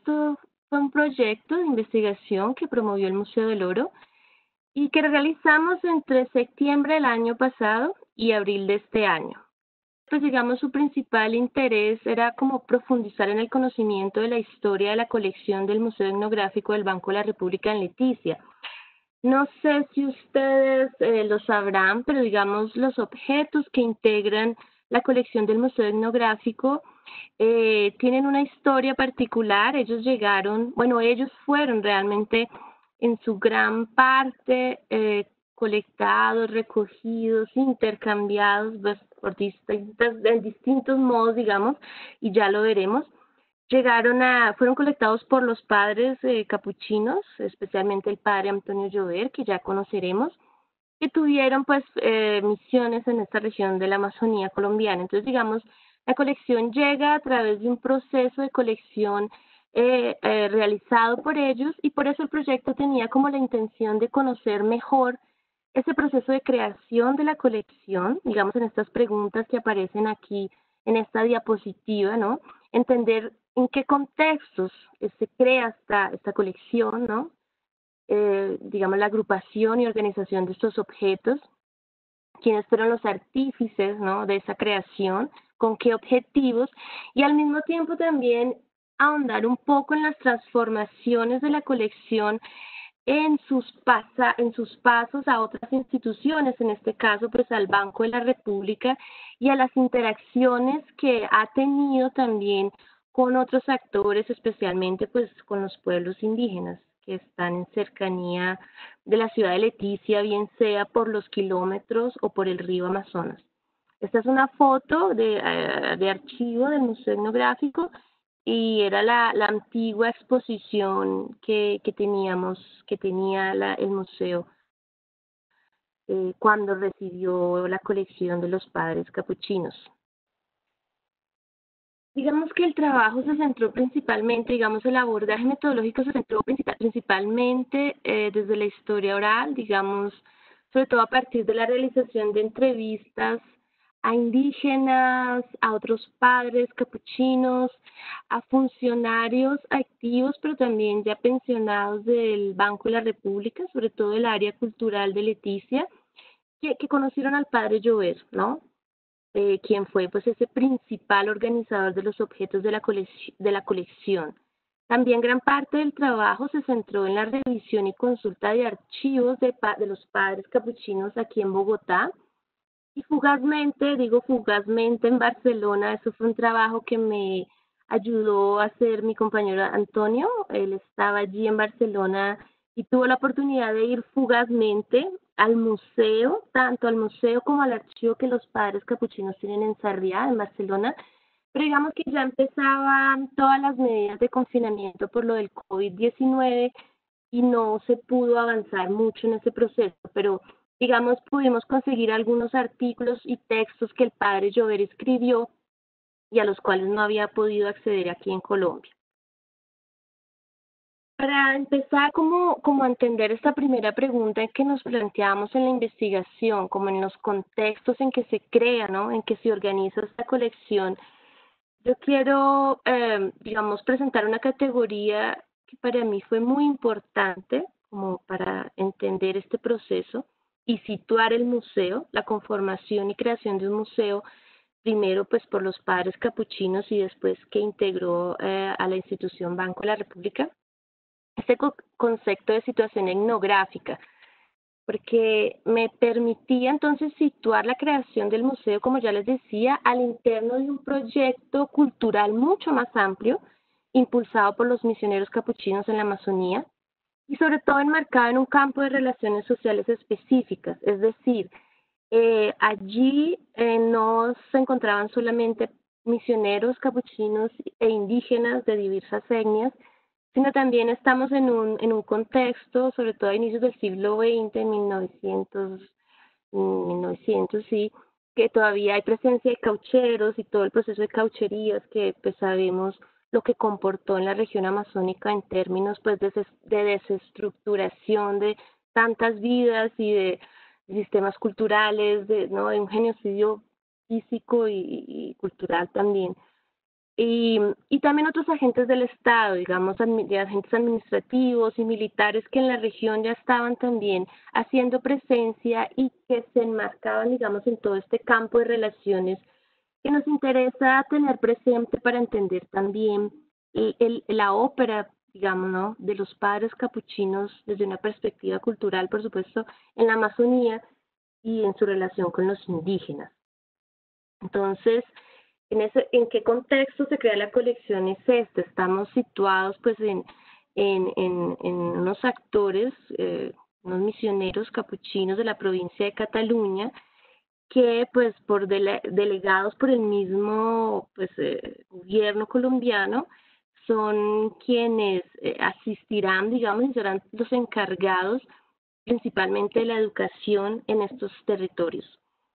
esto fue un proyecto de investigación que promovió el Museo del Oro y que realizamos entre septiembre del año pasado y abril de este año. Pues digamos, su principal interés era como profundizar en el conocimiento de la historia de la colección del Museo Etnográfico del Banco de la República en Leticia. No sé si ustedes lo sabrán, pero digamos, los objetos que integran la colección del Museo Etnográfico tienen una historia particular. Ellos llegaron, bueno, ellos fueron realmente en su gran parte colectados, recogidos, intercambiados pues, en distintos modos, digamos, y ya lo veremos. Fueron colectados por los padres capuchinos, especialmente el padre Antonio Llover, que ya conoceremos, que tuvieron pues misiones en esta región de la Amazonía colombiana. Entonces, digamos, la colección llega a través de un proceso de colección realizado por ellos y por eso el proyecto tenía como la intención de conocer mejor ese proceso de creación de la colección, digamos en estas preguntas que aparecen aquí en esta diapositiva, ¿no? Entender en qué contextos se crea esta colección, ¿no? Digamos, la agrupación y organización de estos objetos, quiénes fueron los artífices, ¿no? De esa creación, con qué objetivos, y al mismo tiempo también ahondar un poco en las transformaciones de la colección en sus pasos a otras instituciones, en este caso pues al Banco de la República y a las interacciones que ha tenido también con otros actores, especialmente pues con los pueblos indígenas que están en cercanía de la ciudad de Leticia, bien sea por los kilómetros o por el río Amazonas. Esta es una foto de archivo del Museo Etnográfico y era la antigua exposición que tenía el museo cuando recibió la colección de los padres capuchinos. Digamos que el trabajo se centró principalmente, digamos, el abordaje metodológico se centró principalmente desde la historia oral, digamos, sobre todo a partir de la realización de entrevistas a indígenas, a otros padres capuchinos, a funcionarios activos, pero también ya pensionados del Banco de la República, sobre todo del área cultural de Leticia, que conocieron al padre Llover, ¿no? Quien fue pues ese principal organizador de los objetos de la colección. También gran parte del trabajo se centró en la revisión y consulta de archivos de los padres capuchinos aquí en Bogotá. Y fugazmente, digo fugazmente en Barcelona, eso fue un trabajo que me ayudó a hacer mi compañero Antonio. Él estaba allí en Barcelona y tuvo la oportunidad de ir fugazmente al museo, tanto al museo como al archivo que los padres capuchinos tienen en Sarriá, en Barcelona. Pero digamos que ya empezaban todas las medidas de confinamiento por lo del COVID-19 y no se pudo avanzar mucho en ese proceso, pero digamos pudimos conseguir algunos artículos y textos que el padre Llover escribió y a los cuales no había podido acceder aquí en Colombia. Para empezar, como a entender esta primera pregunta que nos planteamos en la investigación, como en los contextos en que se crea, ¿no? En que se organiza esta colección, yo quiero, digamos, presentar una categoría que para mí fue muy importante como para entender este proceso y situar el museo, la conformación y creación de un museo, primero pues por los padres capuchinos y después que integró a la institución Banco de la República, este concepto de situación etnográfica, porque me permitía entonces situar la creación del museo, como ya les decía, al interno de un proyecto cultural mucho más amplio, impulsado por los misioneros capuchinos en la Amazonía, y sobre todo enmarcado en un campo de relaciones sociales específicas, es decir, allí no se encontraban solamente misioneros capuchinos e indígenas de diversas etnias, sino también estamos en un contexto, sobre todo a inicios del siglo XX, en 1900 sí, que todavía hay presencia de caucheros y todo el proceso de caucherías que pues sabemos lo que comportó en la región amazónica en términos pues de desestructuración de tantas vidas y de sistemas culturales, ¿no? De un genocidio físico y cultural también. y también otros agentes del Estado, digamos, agentes administrativos y militares que en la región ya estaban también haciendo presencia y que se enmarcaban, digamos, en todo este campo de relaciones que nos interesa tener presente para entender también la ópera, digamos, ¿no?, de los padres capuchinos desde una perspectiva cultural, por supuesto, en la Amazonía y en su relación con los indígenas. Entonces, ¿en qué contexto se crea la colección? Es este, estamos situados pues en unos actores, unos misioneros capuchinos de la provincia de Cataluña, que pues delegados por el mismo pues gobierno colombiano son quienes asistirán, digamos, y serán los encargados principalmente de la educación en estos territorios.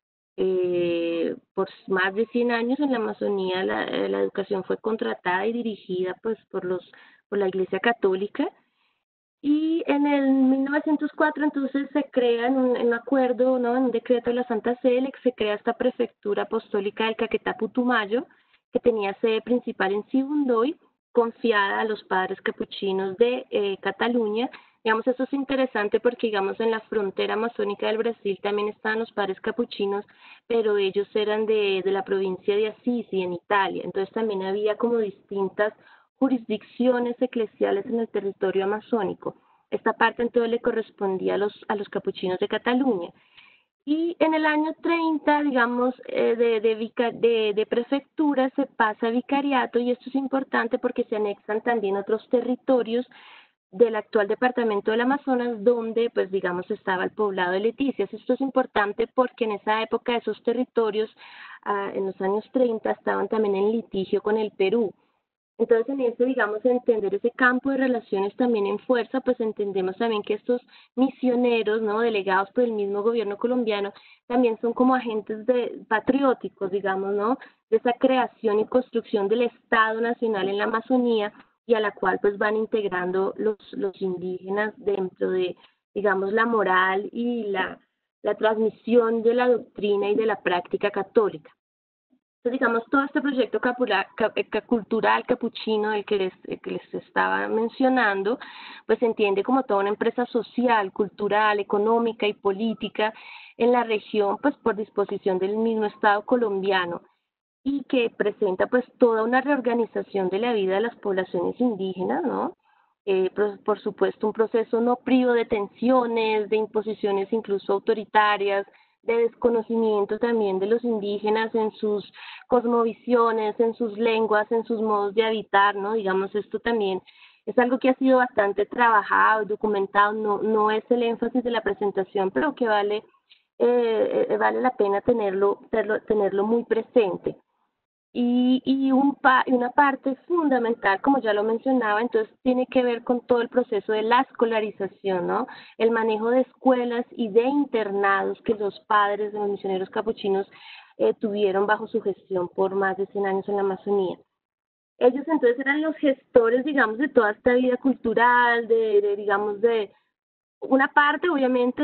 Por más de 100 años en la Amazonía la educación fue contratada y dirigida pues por la Iglesia Católica, y en el 1904 entonces se crea en un acuerdo, ¿no?, en un decreto de la Santa Sede, se crea esta prefectura apostólica del Caquetá Putumayo, que tenía sede principal en Sibundoy, confiada a los padres capuchinos de Cataluña. Digamos, eso es interesante porque, digamos, en la frontera amazónica del Brasil también estaban los padres capuchinos, pero ellos eran de la provincia de Assisi, en Italia. Entonces también había como distintas jurisdicciones eclesiales en el territorio amazónico. Esta parte entonces le correspondía a los capuchinos de Cataluña. Y en el año 30, digamos, de prefectura se pasa a vicariato, y esto es importante porque se anexan también otros territorios del actual departamento del Amazonas, donde, pues, digamos, estaba el poblado de Leticias. Esto es importante porque en esa época esos territorios, en los años 30, estaban también en litigio con el Perú. Entonces, en ese, digamos, entender ese campo de relaciones también en fuerza, pues entendemos también que estos misioneros, ¿no?, delegados por el mismo gobierno colombiano, también son como agentes patrióticos, digamos, ¿no?, de esa creación y construcción del Estado Nacional en la Amazonía, y a la cual pues van integrando los indígenas dentro de, digamos, la moral y la transmisión de la doctrina y de la práctica católica. Entonces, digamos, todo este proyecto cultural capuchino que les estaba mencionando, pues se entiende como toda una empresa social, cultural, económica y política en la región, pues por disposición del mismo Estado colombiano, y que presenta pues toda una reorganización de la vida de las poblaciones indígenas, ¿no? Por supuesto, un proceso no privo de tensiones, de imposiciones incluso autoritarias, de desconocimiento también de los indígenas en sus cosmovisiones, en sus lenguas, en sus modos de habitar, ¿no? Digamos, esto también es algo que ha sido bastante trabajado, documentado, no es el énfasis de la presentación, pero que vale la pena tenerlo muy presente. Y una parte fundamental, como ya lo mencionaba, entonces tiene que ver con todo el proceso de la escolarización, ¿no? El manejo de escuelas y de internados que los padres de los misioneros capuchinos tuvieron bajo su gestión por más de 100 años en la Amazonía. Ellos entonces eran los gestores, digamos, de toda esta vida cultural, digamos, de una parte obviamente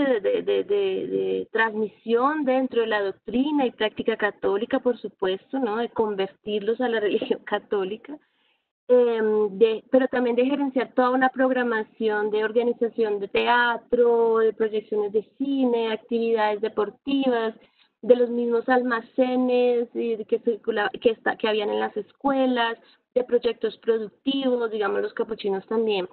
de transmisión dentro de la doctrina y práctica católica, por supuesto, ¿no?, de convertirlos a la religión católica, pero también de gerenciar toda una programación de organización de teatro, de proyecciones de cine, actividades deportivas, de los mismos almacenes que habían en las escuelas, de proyectos productivos. Digamos, los capuchinos también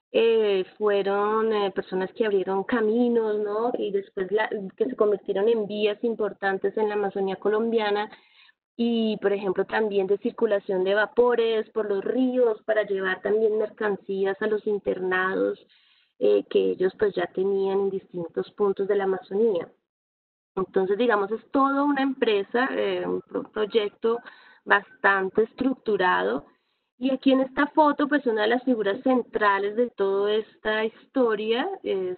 fueron personas que abrieron caminos, ¿no?, y después que se convirtieron en vías importantes en la Amazonía colombiana, y por ejemplo también de circulación de vapores por los ríos para llevar también mercancías a los internados que ellos pues ya tenían en distintos puntos de la Amazonía. Entonces, digamos, es toda una empresa, un proyecto bastante estructurado. Y aquí en esta foto, pues una de las figuras centrales de toda esta historia es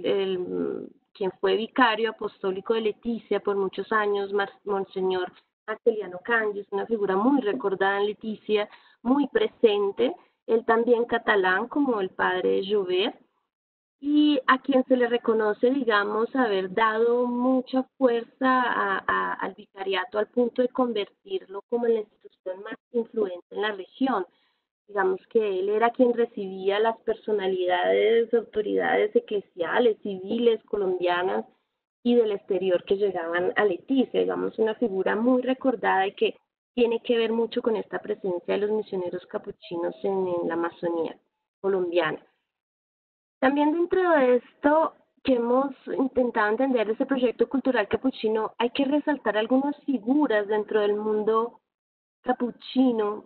quien fue vicario apostólico de Leticia por muchos años, Monseñor Maximiliano Cangi. Es una figura muy recordada en Leticia, muy presente. Él también catalán, como el padre Joubert. y a quien se le reconoce, digamos, haber dado mucha fuerza al vicariato al punto de convertirlo como la institución más influyente en la región. Digamos que él era quien recibía las personalidades, autoridades eclesiales, civiles, colombianas y del exterior que llegaban a Leticia, digamos, una figura muy recordada y que tiene que ver mucho con esta presencia de los misioneros capuchinos en la Amazonía colombiana. También dentro de esto que hemos intentado entender ese proyecto cultural capuchino, hay que resaltar algunas figuras dentro del mundo capuchino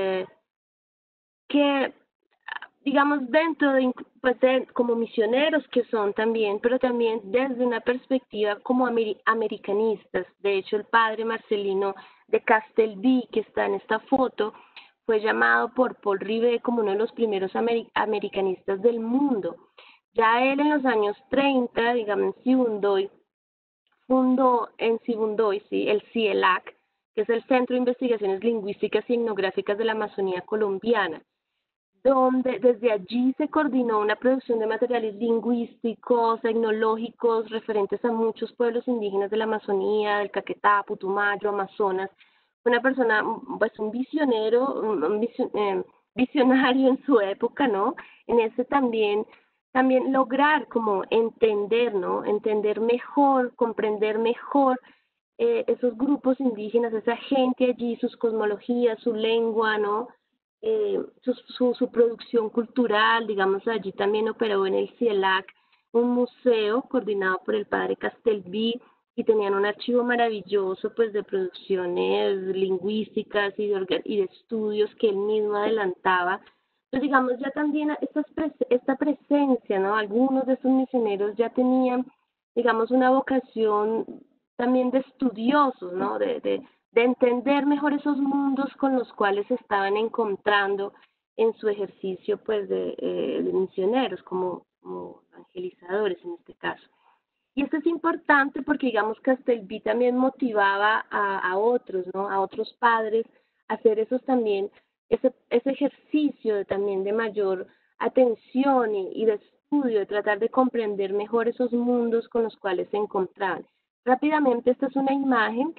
que, digamos, dentro de, pues como misioneros que son también, pero también desde una perspectiva como americanistas. De hecho, el padre Marcelino de Castelví, que está en esta foto, fue llamado por Paul Rivet como uno de los primeros americanistas del mundo. Ya él en los años 30, digamos, en Sibundoy, fundó en Sibundoy, sí, el CIELAC, que es el Centro de Investigaciones Lingüísticas y Etnográficas de la Amazonía Colombiana, donde desde allí se coordinó una producción de materiales lingüísticos, etnológicos, referentes a muchos pueblos indígenas de la Amazonía, del Caquetá, Putumayo, Amazonas. Una persona, pues un visionero, visionario en su época, ¿no? En ese también lograr como entender, ¿no? Entender mejor, comprender mejor esos grupos indígenas, esa gente allí, sus cosmologías, su lengua, ¿no? Su producción cultural, digamos, allí también operó en el CIELAC un museo coordinado por el padre Castelví y tenían un archivo maravilloso pues de producciones lingüísticas y de estudios que él mismo adelantaba. Pues digamos, ya también esta presencia, ¿no? Algunos de estos misioneros ya tenían, digamos, una vocación también de estudiosos, ¿no? De entender mejor esos mundos con los cuales se estaban encontrando en su ejercicio pues de misioneros, como evangelizadores en este caso. Y esto es importante porque, digamos, Castelví también motivaba a otros, ¿no? A otros padres a hacer esos también, ese ejercicio también de mayor atención y de estudio, de tratar de comprender mejor esos mundos con los cuales se encontraban. Rápidamente, esta es una imagen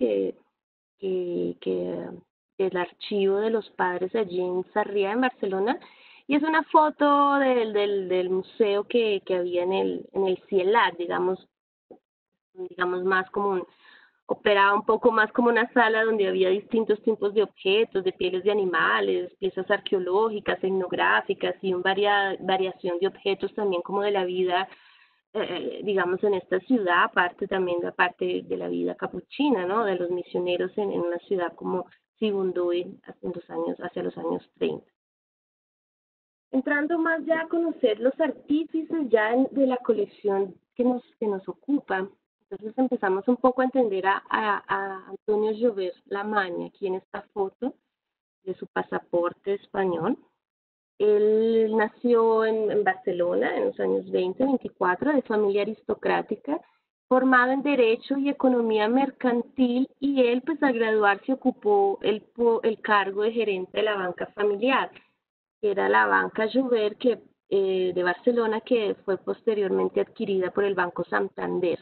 que del archivo de los padres allí en Sarriá, en Barcelona, y es una foto del museo que había en el CIELAC, digamos más como operaba un poco más como una sala donde había distintos tipos de objetos, de pieles de animales, piezas arqueológicas, etnográficas y una variación de objetos también como de la vida, digamos, en esta ciudad, aparte también de parte de la vida capuchina, ¿no? De los misioneros en una ciudad como Sibundoy hacia los años 30. Entrando más ya a conocer los artífices ya de la colección que nos ocupa, entonces empezamos un poco a entender a Antonio Llover Lamaña, aquí en esta foto de su pasaporte español. Él nació en Barcelona en los años 20-24, de familia aristocrática, formado en Derecho y Economía Mercantil, y él, pues al graduarse, ocupó el cargo de gerente de la banca familiar, que era la banca Jover de Barcelona, que fue posteriormente adquirida por el Banco Santander.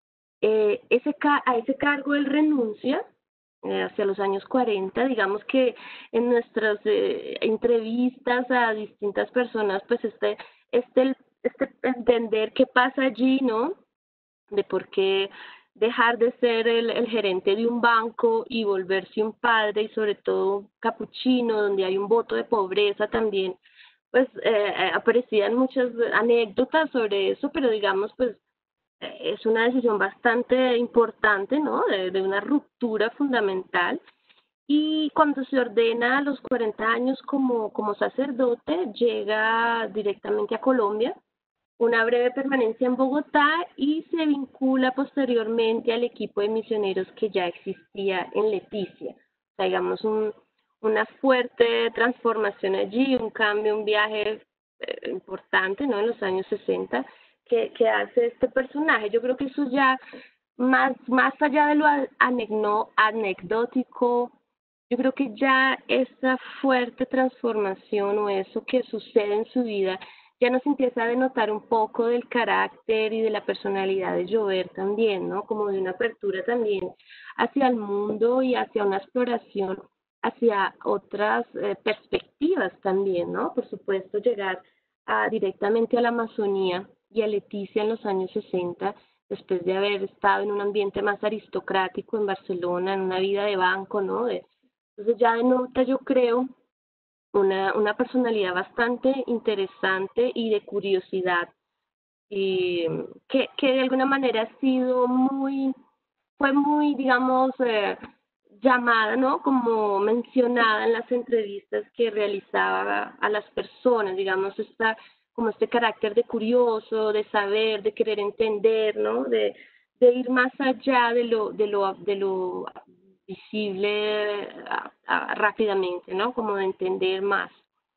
A ese cargo él renuncia hacia los años 40, digamos que en nuestras entrevistas a distintas personas, pues este entender qué pasa allí, ¿no? De por qué dejar de ser el gerente de un banco y volverse un padre y sobre todo capuchino, donde hay un voto de pobreza también, pues aparecían muchas anécdotas sobre eso, pero digamos, pues es una decisión bastante importante, ¿no? De una ruptura fundamental. Y cuando se ordena a los 40 años como sacerdote, llega directamente a Colombia, una breve permanencia en Bogotá y se vincula posteriormente al equipo de misioneros que ya existía en Leticia. O sea, digamos, una fuerte transformación allí, un cambio, un viaje importante, ¿no? En los años 60 que hace este personaje. Yo creo que eso ya, más allá de lo anecdótico, yo creo que ya esa fuerte transformación o eso que sucede en su vida ya nos empieza a denotar un poco del carácter y de la personalidad de Jover también, ¿no? Como de una apertura también hacia el mundo y hacia una exploración hacia otras perspectivas también, ¿no? Por supuesto, llegar directamente a la Amazonía y a Leticia en los años 60, después de haber estado en un ambiente más aristocrático en Barcelona, en una vida de banco, ¿no? Entonces ya denota, yo creo, una personalidad bastante interesante y de curiosidad, y que de alguna manera ha sido fue muy, digamos, llamada, ¿no? Como mencionada en las entrevistas que realizaba a las personas, digamos, como este carácter de curioso, de saber, de querer entender, ¿no? De ir más allá de lo visible rápidamente, ¿no? Como de entender más.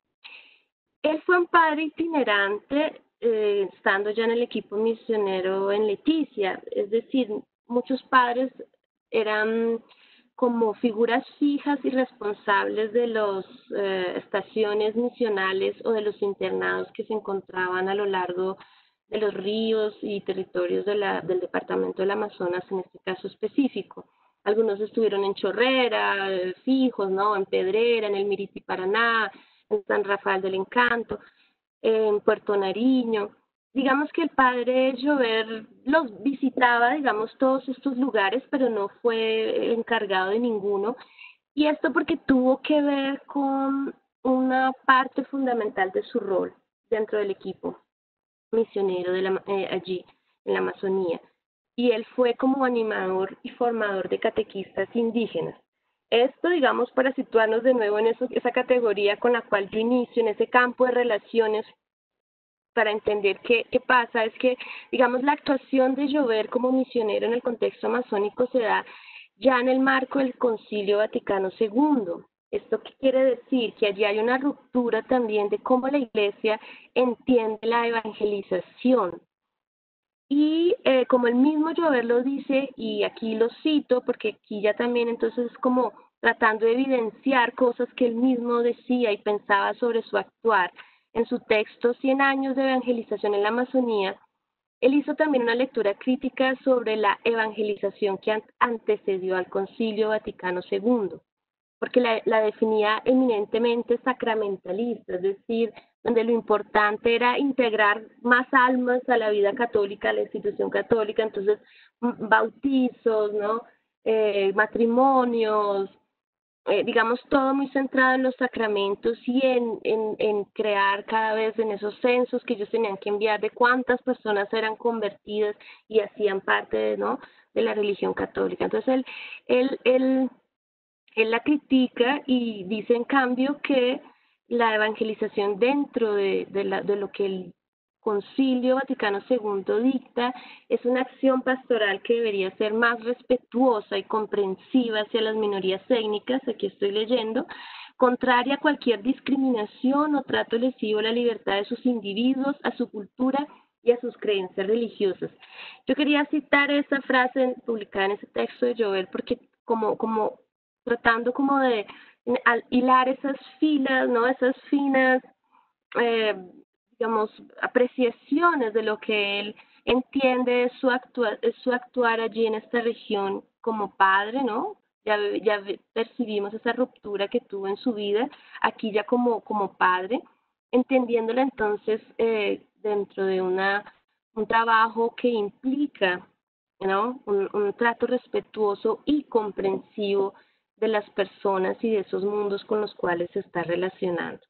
Él fue un padre itinerante, estando ya en el equipo misionero en Leticia, es decir, muchos padres eran como figuras fijas y responsables de las estaciones misionales o de los internados que se encontraban a lo largo de los ríos y territorios del departamento del Amazonas, en este caso específico. Algunos estuvieron en Chorrera, fijos, ¿no? En Pedrera, en el Miriti Paraná, en San Rafael del Encanto, en Puerto Nariño. Digamos que el padre Jover los visitaba, digamos, todos estos lugares, pero no fue encargado de ninguno. Y esto porque tuvo que ver con una parte fundamental de su rol dentro del equipo misionero allí, en la Amazonía. Y él fue como animador y formador de catequistas indígenas. Esto, digamos, para situarnos de nuevo en esa categoría con la cual yo inicio, en ese campo de relaciones, para entender qué pasa, es que, digamos, la actuación de Jover como misionero en el contexto amazónico se da ya en el marco del Concilio Vaticano II. ¿Esto qué quiere decir? Que allí hay una ruptura también de cómo la Iglesia entiende la evangelización. Y como el mismo Jover lo dice, y aquí lo cito, porque aquí ya también entonces como tratando de evidenciar cosas que él mismo decía y pensaba sobre su actuar, en su texto 100 años de evangelización en la Amazonía, él hizo también una lectura crítica sobre la evangelización que antecedió al Concilio Vaticano II, porque la definía eminentemente sacramentalista, es decir, donde lo importante era integrar más almas a la vida católica, a la institución católica, entonces bautizos, ¿no? Matrimonios, digamos, todo muy centrado en los sacramentos y en crear cada vez en esos censos que ellos tenían que enviar de cuántas personas eran convertidas y hacían parte de, ¿no? de la religión católica. Entonces, él la critica y dice, en cambio, que la evangelización dentro de lo que el Concilio Vaticano II dicta es una acción pastoral que debería ser más respetuosa y comprensiva hacia las minorías étnicas, aquí estoy leyendo, contraria a cualquier discriminación o trato lesivo a la libertad de sus individuos, a su cultura y a sus creencias religiosas. Yo quería citar esa frase publicada en ese texto de Joel porque como tratando como de hilar esas filas, ¿no? Esas finas, eh, digamos, apreciaciones de lo que él entiende su actuar allí en esta región como padre, ¿no? Ya percibimos esa ruptura que tuvo en su vida, aquí ya como padre, entendiéndola entonces dentro de un trabajo que implica, ¿no? Un trato respetuoso y comprensivo de las personas y de esos mundos con los cuales se está relacionando.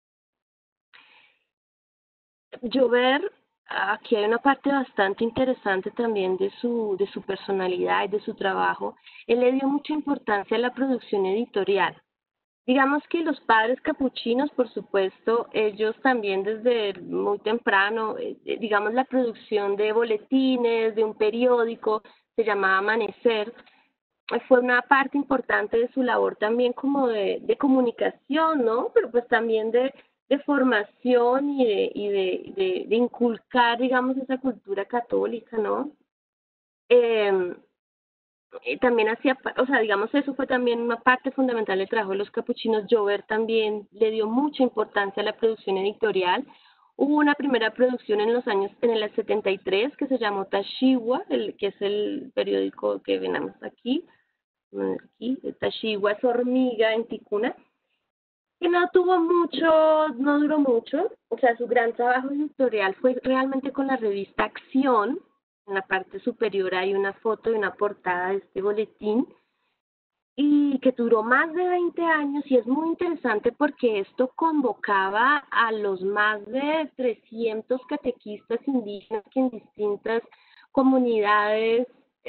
Jover, aquí hay una parte bastante interesante también de su personalidad y de su trabajo. Él le dio mucha importancia a la producción editorial. Digamos que los padres capuchinos, por supuesto, ellos también desde muy temprano, digamos la producción de boletines, de un periódico, se llamaba Amanecer, fue una parte importante de su labor también como de comunicación, ¿no? Pero pues también de formación y de inculcar, digamos, esa cultura católica, ¿no? Eh, también hacía, o sea, digamos, eso fue también una parte fundamental del trabajo de los capuchinos. Jover también le dio mucha importancia a la producción editorial, Hubo una primera producción en en el 73 que se llamó Tashiwa, que es el periódico que venamos aquí. Aquí, Tashiwa es hormiga en Ticuna, que no tuvo mucho, no duró mucho. O sea, su gran trabajo editorial fue realmente con la revista Acción. En la parte superior hay una foto y una portada de este boletín, y que duró más de 20 años, y es muy interesante porque esto convocaba a los más de 300 catequistas indígenas que en distintas comunidades,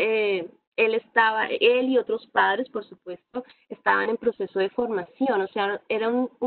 él y otros padres, por supuesto, estaban en proceso de formación. O sea, era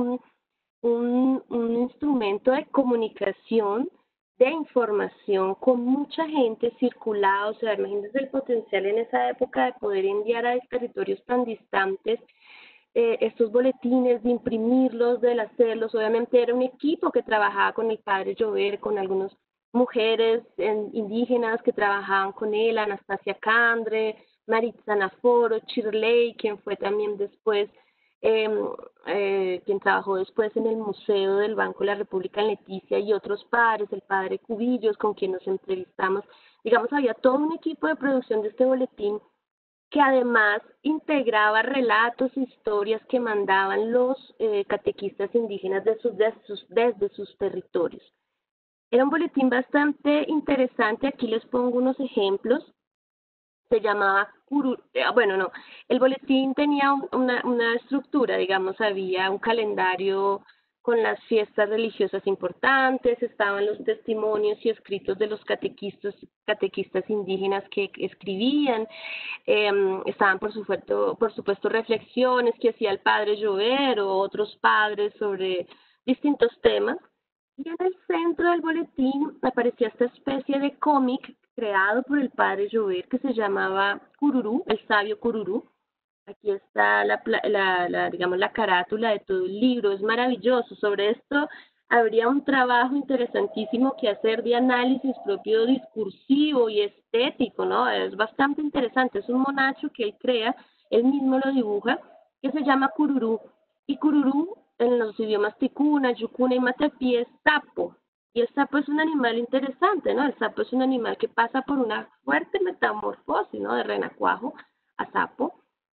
un instrumento de comunicación, de información, con mucha gente circulada. O sea, imagínense el potencial en esa época de poder enviar a territorios tan distantes estos boletines, de imprimirlos, de hacerlos. Obviamente era un equipo que trabajaba con el padre Llover, con algunas mujeres indígenas que trabajaban con él, Anastasia Candre, Maritza Naforo, Chirley, quien fue también después eh, quien trabajó después en el Museo del Banco de la República en Leticia, y otros padres, el padre Cubillos, con quien nos entrevistamos. Digamos, había todo un equipo de producción de este boletín, que además integraba relatos e historias que mandaban los catequistas indígenas desde sus territorios. Era un boletín bastante interesante. Aquí les pongo unos ejemplos. Se llamaba bueno, no, el boletín tenía una estructura. Digamos, había un calendario con las fiestas religiosas importantes, estaban los testimonios y escritos de los catequistas indígenas que escribían, estaban por supuesto reflexiones que hacía el padre Llover o otros padres sobre distintos temas. Y en el centro del boletín aparecía esta especie de cómic creado por el padre Llover, que se llamaba Cururú, el sabio Cururú. Aquí está digamos, la carátula de todo el libro. Es maravilloso. Sobre esto habría un trabajo interesantísimo que hacer, de análisis propio discursivo y estético, ¿no? Es bastante interesante. Es un monacho que él crea, él mismo lo dibuja, que se llama Cururú. Y Cururú, en los idiomas ticuna, yucuna y matapí, es sapo. Y el sapo es un animal interesante, ¿no? El sapo es un animal que pasa por una fuerte metamorfosis, ¿no? De renacuajo a sapo.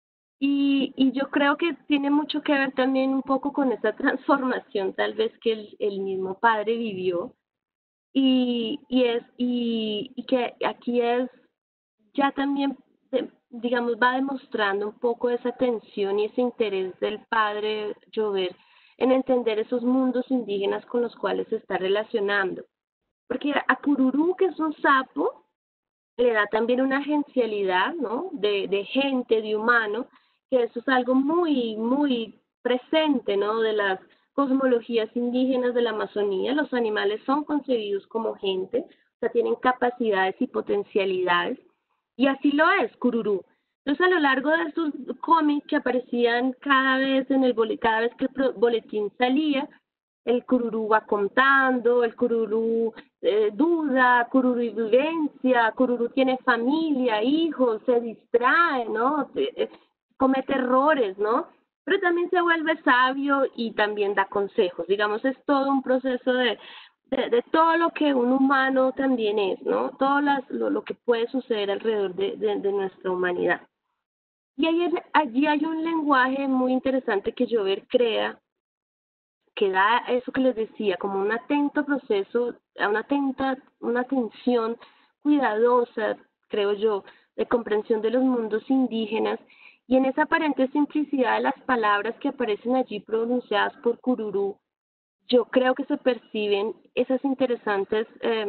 Y yo creo que tiene mucho que ver también un poco con esa transformación tal vez que el mismo padre vivió, y que aquí es ya también, digamos, va demostrando un poco esa atención y ese interés del padre Llover en entender esos mundos indígenas con los cuales se está relacionando. Porque a Cururú, que es un sapo, le da también una agencialidad, ¿no? De gente, de humano, que eso es algo muy, muy presente, ¿no? De las cosmologías indígenas de la Amazonía. Los animales son concebidos como gente, o sea, tienen capacidades y potencialidades, y así lo es Cururú. Entonces, a lo largo de estos cómics que aparecían cada vez cada vez que el boletín salía, el cururú va contando, el cururú duda, cururú vivencia, cururú tiene familia, hijos, se distrae, ¿no? Comete errores, ¿no? Pero también se vuelve sabio y también da consejos. Digamos, es todo un proceso de todo lo que un humano también es, ¿no? Todo lo que puede suceder alrededor de nuestra humanidad. Y allí hay un lenguaje muy interesante que Llover crea, que da eso que les decía, como un atento proceso, una atención cuidadosa, creo yo, de comprensión de los mundos indígenas. Y en esa aparente simplicidad de las palabras que aparecen allí pronunciadas por Cururú, yo creo que se perciben esas interesantes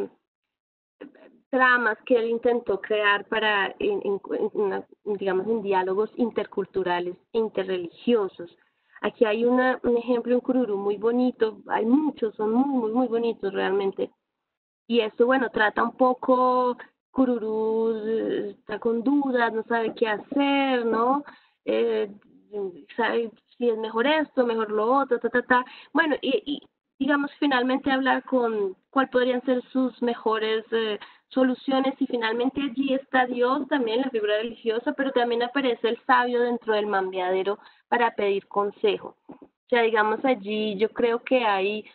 tramas que él intentó crear para, digamos, en diálogos interculturales e interreligiosos. Aquí hay un ejemplo en Cururú muy bonito, hay muchos, son muy, muy, muy bonitos realmente. Y esto, bueno, trata un poco, Cururú está con dudas, no sabe qué hacer, ¿no? Eh, sabe si es mejor esto, mejor lo otro, ta, ta, ta. Bueno, digamos, finalmente hablar con cuál podrían ser sus mejores soluciones, y finalmente allí está Dios también, la figura religiosa, pero también aparece el sabio dentro del mambeadero para pedir consejo. O sea, digamos, allí yo creo que hay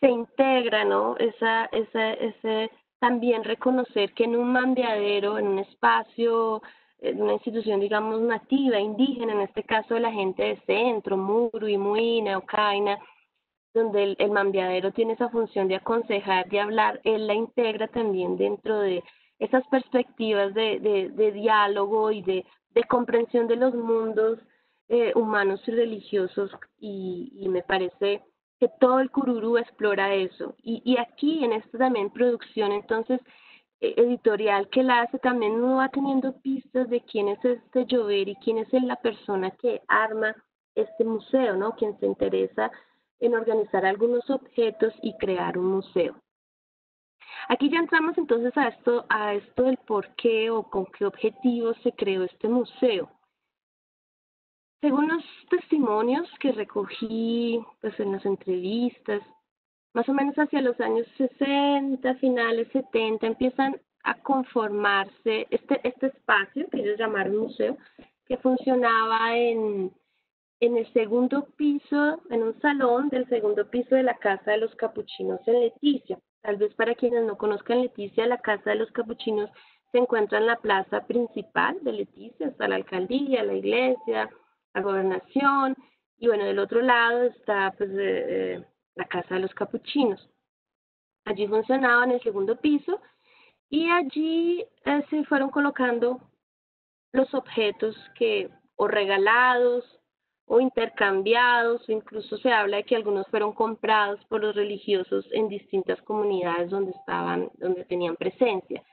se integra, ¿no? Ese también reconocer que en un mandeadero, en un espacio, en una institución, digamos, nativa, indígena, en este caso de la gente de Centro, Muru, Imuí, Neucaina, donde el mambiadero tiene esa función de aconsejar, de hablar, él la integra también dentro de esas perspectivas de diálogo y de comprensión de los mundos humanos y religiosos, y me parece que todo el cururú explora eso. Y aquí en esta también producción, entonces, editorial que la hace, también uno va teniendo pistas de quién es este Llover y quién es la persona que arma este museo, ¿no? Quien se interesa en organizar algunos objetos y crear un museo. Aquí ya entramos entonces a esto del por qué o con qué objetivos se creó este museo. Según los testimonios que recogí pues, en las entrevistas, más o menos hacia los años 60, finales 70, empiezan a conformarse este espacio que ellos llamaron museo, que funcionaba en el segundo piso, en un salón del segundo piso de la Casa de los Capuchinos en Leticia. Tal vez para quienes no conozcan Leticia, la Casa de los Capuchinos se encuentra en la plaza principal de Leticia, está la alcaldía, la iglesia, la gobernación, y bueno, del otro lado está pues, la Casa de los Capuchinos. Allí funcionaba en el segundo piso y allí se fueron colocando los objetos que o regalados o intercambiados, o incluso se habla de que algunos fueron comprados por los religiosos en distintas comunidades donde tenían presencia.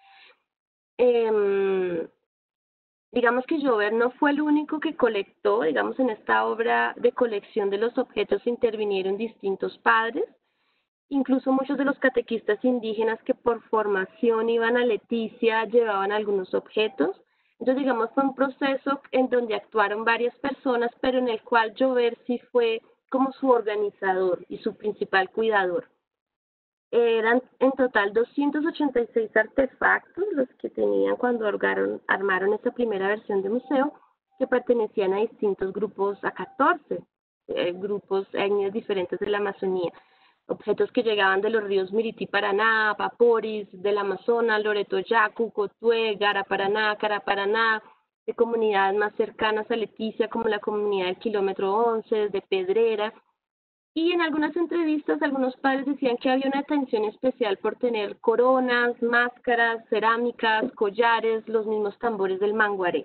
Digamos que Llover no fue el único que colectó, digamos, en esta obra de colección de los objetos intervinieron distintos padres, incluso muchos de los catequistas indígenas que por formación iban a Leticia llevaban algunos objetos. Entonces, digamos, fue un proceso en donde actuaron varias personas, pero en el cual Llover sí fue como su organizador y su principal cuidador. Eran en total 286 artefactos los que tenían cuando armaron esta primera versión de museo, que pertenecían a distintos grupos, a 14 grupos etnias diferentes de la Amazonía. Objetos que llegaban de los ríos Miriti, Paraná, Paporis, del Amazonas, Loreto, Yacu, Cotué, Gara, Paraná, Cara, Paraná, de comunidades más cercanas a Leticia, como la comunidad del kilómetro 11, de Pedrera. Y en algunas entrevistas, algunos padres decían que había una atención especial por tener coronas, máscaras, cerámicas, collares, los mismos tambores del manguaré.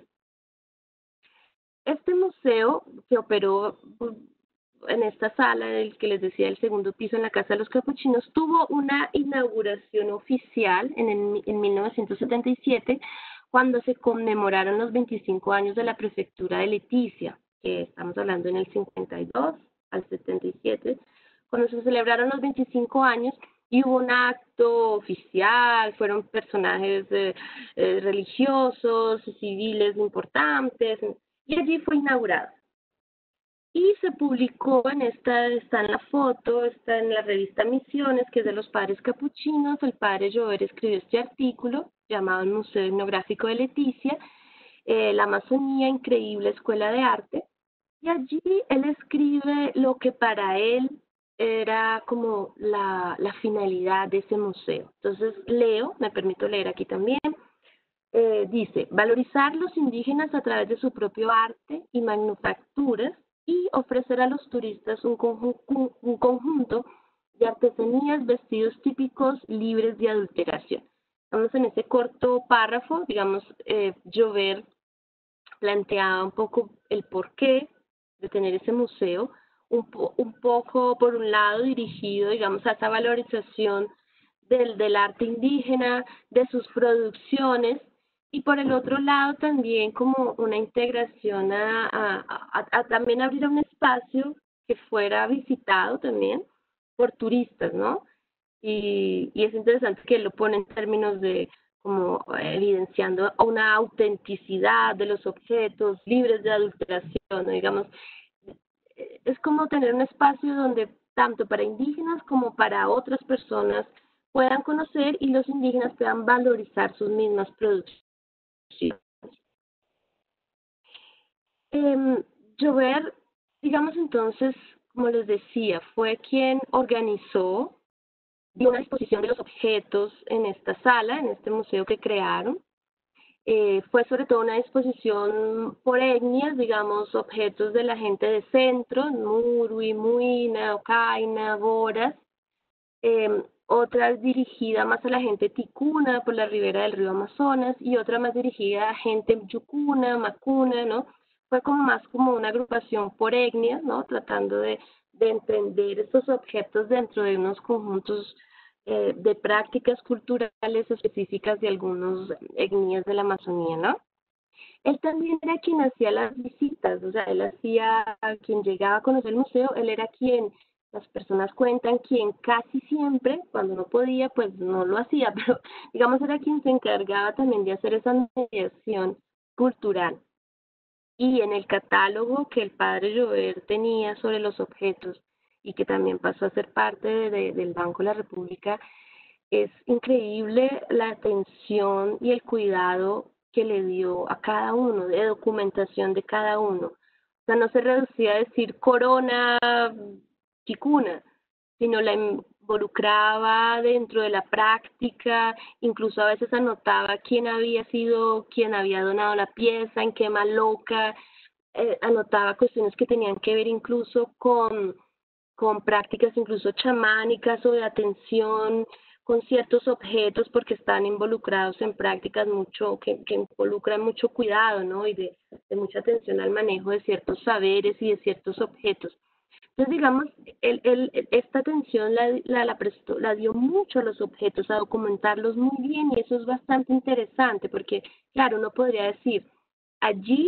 Este museo, que operó en esta sala del que les decía, el segundo piso en la Casa de los Capuchinos, tuvo una inauguración oficial en 1977, cuando se conmemoraron los 25 años de la prefectura de Leticia, que estamos hablando en el 52 al 77, cuando se celebraron los 25 años y hubo un acto oficial, fueron personajes religiosos, civiles importantes, y allí fue inaugurado. Y se publicó está en la foto, está en la revista Misiones, que es de los padres capuchinos. El padre Llover escribió este artículo llamado El Museo Etnográfico de Leticia, la Amazonía, increíble escuela de arte. Y allí él escribe lo que para él era como la finalidad de ese museo. Entonces me permito leer aquí también. Dice, valorizar los indígenas a través de su propio arte y manufacturas y ofrecer a los turistas un conjunto de artesanías, vestidos típicos libres de adulteración. Estamos en ese corto párrafo, digamos, Llover planteaba un poco el porqué de tener ese museo, un poco, por un lado, dirigido, digamos, a esa valorización del arte indígena, de sus producciones, y por el otro lado también como una integración a también abrir un espacio que fuera visitado también por turistas, ¿no? Y es interesante que él lo pone en términos de como evidenciando una autenticidad de los objetos libres de adulteración, ¿no? Digamos, es como tener un espacio donde tanto para indígenas como para otras personas puedan conocer y los indígenas puedan valorizar sus mismas producciones. Llover, digamos entonces, como les decía, fue quien organizó dio una exposición de los objetos en esta sala, en este museo que crearon. Fue sobre todo una exposición por etnias, digamos, objetos de la gente de centro, Murui, Muina, Ocaina, Boras, otra dirigida más a la gente ticuna por la ribera del río Amazonas y otra más dirigida a gente yucuna, macuna, ¿no? Fue como más como una agrupación por etnias, ¿no? Tratando de entender estos objetos dentro de unos conjuntos de prácticas culturales específicas de algunos etnias de la Amazonía, ¿no? Él también era quien hacía las visitas, o sea, él hacía, quien llegaba a conocer el museo, él era quien, las personas cuentan, quien casi siempre, cuando no podía, pues no lo hacía, pero digamos era quien se encargaba también de hacer esa mediación cultural. Y en el catálogo que el padre Llover tenía sobre los objetos y que también pasó a ser parte del Banco de la República, es increíble la atención y el cuidado que le dio a cada uno, de documentación de cada uno. O sea, no se reducía a decir corona chicuna, sino la involucraba dentro de la práctica, incluso a veces anotaba quién había sido, quién había donado la pieza, en qué maloca, anotaba cuestiones que tenían que ver incluso con prácticas incluso chamánicas o de atención con ciertos objetos porque están involucrados en prácticas mucho que involucran mucho cuidado, ¿no? Y de mucha atención al manejo de ciertos saberes y de ciertos objetos. Entonces, digamos, esta atención la dio mucho a los objetos, a documentarlos muy bien, y eso es bastante interesante, porque, claro, uno podría decir, allí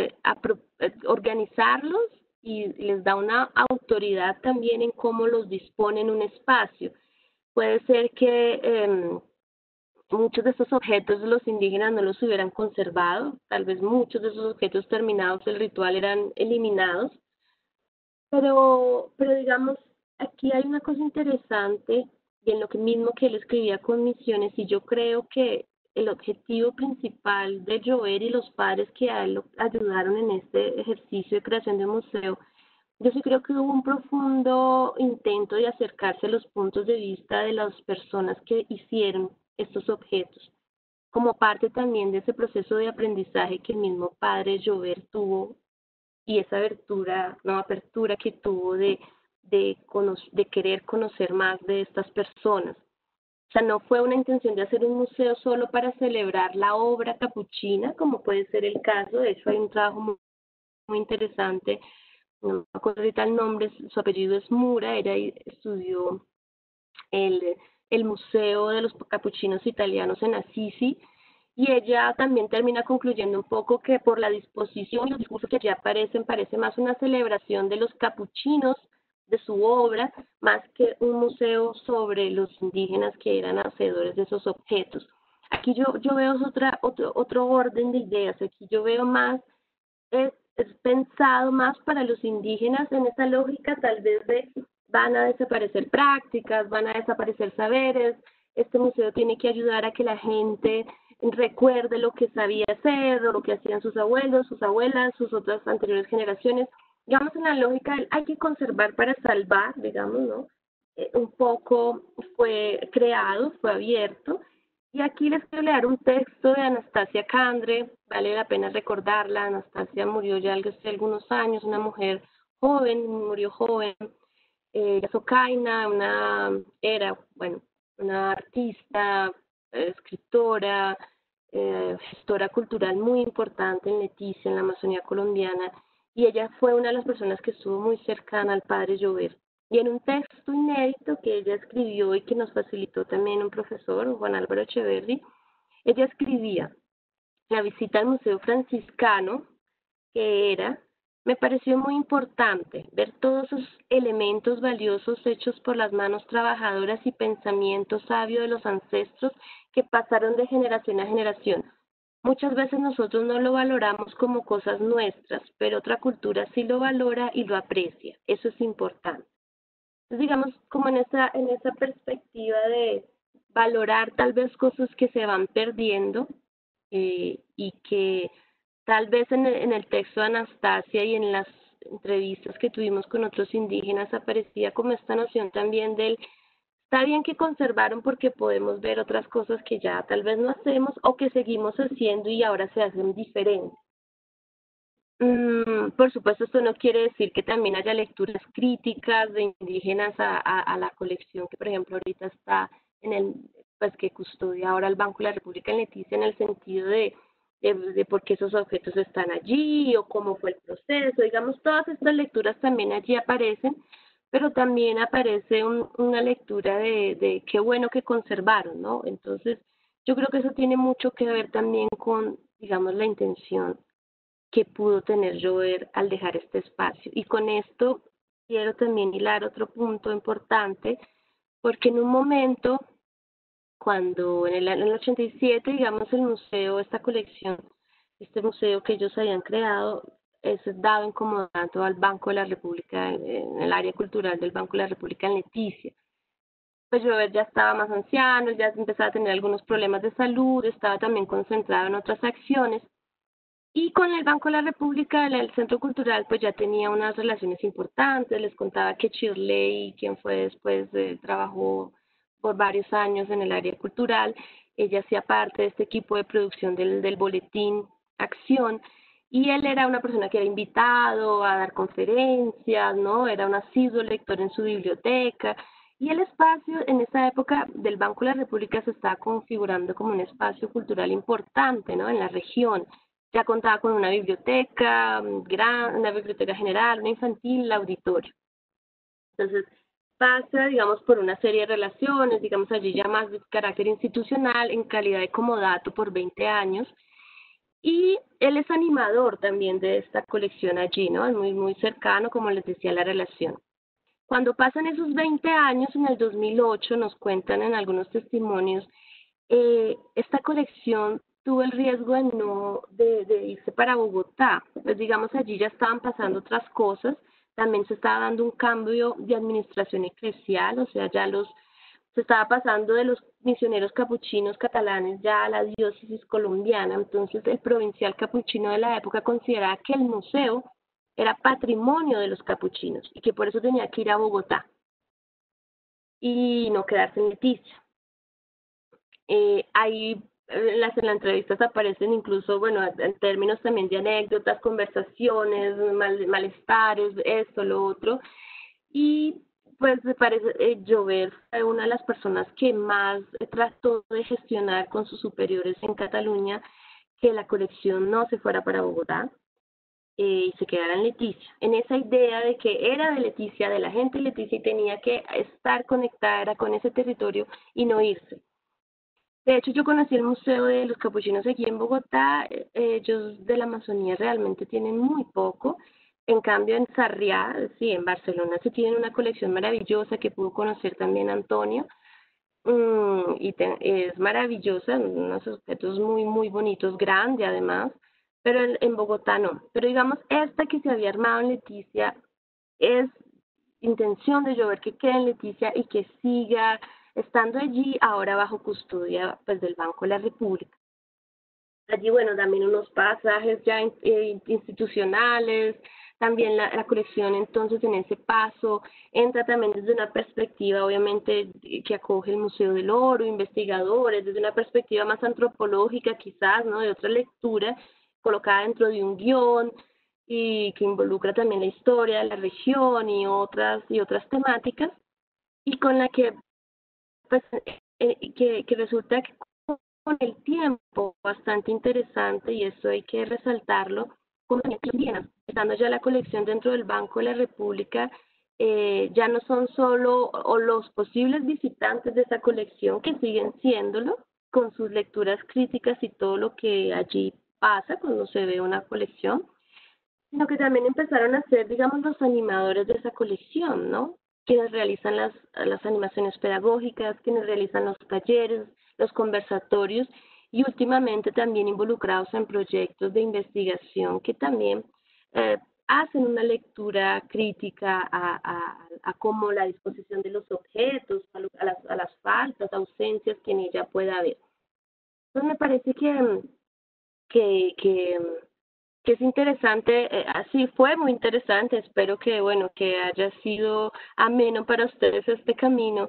organizarlos y les da una autoridad también en cómo los dispone en un espacio. Puede ser que muchos de estos objetos los indígenas no los hubieran conservado, tal vez muchos de esos objetos terminados del ritual eran eliminados, pero digamos, aquí hay una cosa interesante y en lo que mismo que él escribía con misiones, y yo creo que el objetivo principal de Jover y los padres que a él lo ayudaron en este ejercicio de creación de museo, yo sí creo que hubo un profundo intento de acercarse a los puntos de vista de las personas que hicieron estos objetos, como parte también de ese proceso de aprendizaje que el mismo padre Jover tuvo y esa abertura, no, apertura que tuvo de querer conocer más de estas personas. O sea, no fue una intención de hacer un museo solo para celebrar la obra capuchina, como puede ser el caso. De hecho, hay un trabajo muy interesante, no me acuerdo ahorita el nombre, su apellido es Mura, ella estudió el, el Museo de los Capuchinos Italianos en Assisi, y ella también termina concluyendo un poco que por la disposición y los discursos que allí aparecen, parece más una celebración de los capuchinos, de su obra, más que un museo sobre los indígenas que eran hacedores de esos objetos. Aquí yo veo otro orden de ideas, aquí yo veo más, es pensado más para los indígenas en esa lógica tal vez de van a desaparecer prácticas, van a desaparecer saberes, este museo tiene que ayudar a que la gente recuerde lo que sabía hacer o lo que hacían sus abuelos, sus abuelas, sus otras anteriores generaciones. Digamos, en la lógica del hay que conservar para salvar, digamos, ¿no? Un poco fue creado, fue abierto. Y aquí les quiero leer un texto de Anastasia Kandre, vale la pena recordarla. Anastasia murió ya hace algunos años, una mujer joven, murió joven. Socaina, bueno, una artista, escritora, gestora cultural muy importante en Leticia, en la Amazonía colombiana, y ella fue una de las personas que estuvo muy cercana al padre Llover. Y en un texto inédito que ella escribió y que nos facilitó también un profesor, Juan Álvaro Echeverri, ella escribía: la visita al Museo Franciscano, que era, me pareció muy importante ver todos esos elementos valiosos hechos por las manos trabajadoras y pensamiento sabio de los ancestros que pasaron de generación a generación. Muchas veces nosotros no lo valoramos como cosas nuestras, pero otra cultura sí lo valora y lo aprecia. Eso es importante. Entonces, digamos, como en esa perspectiva de valorar tal vez cosas que se van perdiendo, y que tal vez en el texto de Anastasia y en las entrevistas que tuvimos con otros indígenas aparecía como esta noción también del está bien que conservaron porque podemos ver otras cosas que ya tal vez no hacemos o que seguimos haciendo y ahora se hacen diferentes. Por supuesto, esto no quiere decir que también haya lecturas críticas de indígenas a la colección que, por ejemplo, ahorita está en el, pues que custodia ahora el Banco de la República en Leticia, en el sentido de por qué esos objetos están allí o cómo fue el proceso. Digamos, todas estas lecturas también allí aparecen, pero también aparece una lectura de qué bueno que conservaron, ¿no? Entonces, yo creo que eso tiene mucho que ver también con, digamos, la intención que pudo tener Jover al dejar este espacio. Y con esto quiero también hilar otro punto importante, porque en un momento, cuando en el 87, digamos, el museo, esta colección, este museo que ellos habían creado, es dado en comodato al Banco de la República, en el área cultural del Banco de la República en Leticia. Pues Jover ya estaba más anciano, ya empezaba a tener algunos problemas de salud, estaba también concentrado en otras acciones, y con el Banco de la República, el Centro Cultural, pues ya tenía unas relaciones importantes. Les contaba que Shirley, quien fue después, trabajó por varios años en el área cultural, ella hacía parte de este equipo de producción del boletín Acción, y él era una persona que era invitado a dar conferencias, ¿no? Era un asiduo lector en su biblioteca, y el espacio en esa época del Banco de la República se estaba configurando como un espacio cultural importante, ¿no? En la región. Ya contaba con una biblioteca gran, una biblioteca general, una infantil, el auditorio. Entonces, pasa, digamos, por una serie de relaciones, digamos, allí ya más de carácter institucional, en calidad de comodato por 20 años. Y él es animador también de esta colección allí, ¿no? Es muy, muy cercano, como les decía, la relación. Cuando pasan esos 20 años, en el 2008, nos cuentan en algunos testimonios, esta colección tuvo el riesgo de irse para Bogotá. Pues digamos, allí ya estaban pasando otras cosas, también se estaba dando un cambio de administración eclesial, o sea, se estaba pasando de los misioneros capuchinos catalanes ya a la diócesis colombiana. Entonces el provincial capuchino de la época consideraba que el museo era patrimonio de los capuchinos y que por eso tenía que ir a Bogotá y no quedarse en Leticia. Ahí en las entrevistas aparecen incluso, bueno, en términos también de anécdotas, conversaciones, malestares, esto, lo otro. Y pues me parece, Jover fue una de las personas que más trató de gestionar con sus superiores en Cataluña que la colección no se fuera para Bogotá, y se quedara en Leticia, en esa idea de que era de Leticia, de la gente de Leticia y tenía que estar conectada con ese territorio y no irse. De hecho, yo conocí el Museo de los Capuchinos aquí en Bogotá. Ellos de la Amazonía realmente tienen muy poco. En cambio, en Sarriá, sí, en Barcelona, se tienen una colección maravillosa que pudo conocer también Antonio. Es maravillosa, unos objetos muy, muy bonitos, grande además, pero en Bogotá no. Pero digamos, esta que se había armado en Leticia es intención de Jover que quede en Leticia y que siga estando allí, ahora bajo custodia pues del Banco de la República. Allí, bueno, también unos pasajes ya institucionales, también la colección entonces en ese paso entra también desde una perspectiva obviamente que acoge el Museo del Oro, investigadores, desde una perspectiva más antropológica quizás, ¿no? De otra lectura colocada dentro de un guión y que involucra también la historia de la región y otras temáticas y con la que pues que resulta que con el tiempo bastante interesante y eso hay que resaltarlo, con indígenas, estando ya la colección dentro del Banco de la República, ya no son solo o los posibles visitantes de esa colección que siguen siéndolo con sus lecturas críticas y todo lo que allí pasa cuando se ve una colección, sino que también empezaron a ser, digamos, los animadores de esa colección, ¿no? Quienes realizan las animaciones pedagógicas, quienes realizan los talleres, los conversatorios y últimamente también involucrados en proyectos de investigación que también hacen una lectura crítica a cómo la disposición de los objetos, a las faltas, ausencias que en ella pueda haber. Entonces me parece que, que, que es interesante, así fue muy interesante, espero que, bueno, que haya sido ameno para ustedes este camino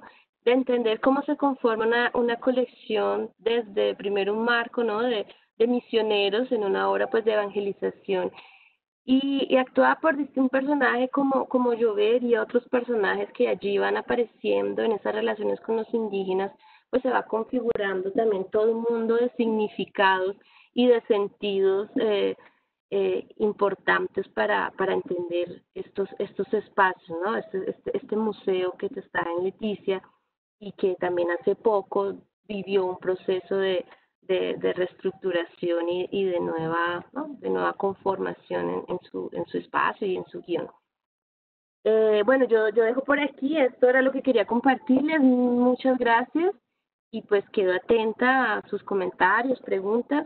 de entender cómo se conforma una colección desde primero un marco, ¿no? De misioneros en una obra pues de evangelización y actuada por un personaje como Llover y otros personajes que allí van apareciendo en esas relaciones con los indígenas, pues se va configurando también todo un mundo de significados y de sentidos importantes para entender estos espacios, ¿no? Este museo que está en Leticia y que también hace poco vivió un proceso de reestructuración y de nueva, ¿no? De nueva conformación en su espacio y en su guión. Bueno, yo dejo por aquí, esto era lo que quería compartirles, muchas gracias y pues quedo atenta a sus comentarios, preguntas.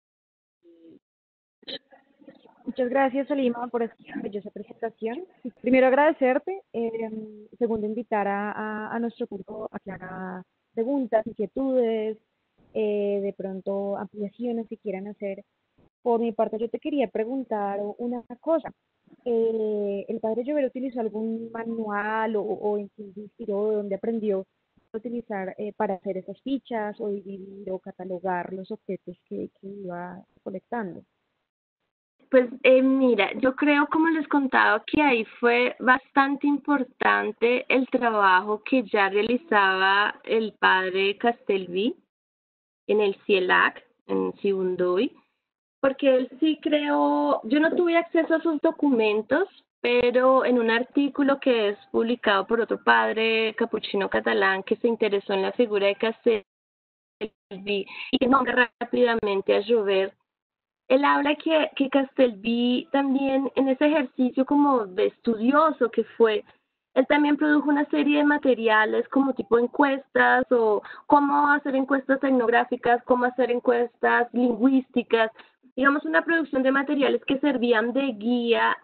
Muchas gracias, Salima, por esta maravillosa presentación. Primero, agradecerte. Segundo, invitar a nuestro público a que haga preguntas, inquietudes, de pronto ampliaciones que quieran hacer. Por mi parte, yo te quería preguntar una cosa. ¿El padre Llover utilizó algún manual o en qué se inspiró, de dónde aprendió a utilizar para hacer esas fichas o dividir o catalogar los objetos que iba colectando? Pues mira, yo creo, como les contaba, que ahí fue bastante importante el trabajo que ya realizaba el padre Castelví en el CIELAC, en Sibundoy, porque él sí creó, yo no tuve acceso a sus documentos, pero en un artículo que es publicado por otro padre capuchino catalán que se interesó en la figura de Castelví y que nombra rápidamente a Joubert, él habla que Castelví también en ese ejercicio como de estudioso que fue, él también produjo una serie de materiales como tipo encuestas o cómo hacer encuestas etnográficas, cómo hacer encuestas lingüísticas, digamos una producción de materiales que servían de guía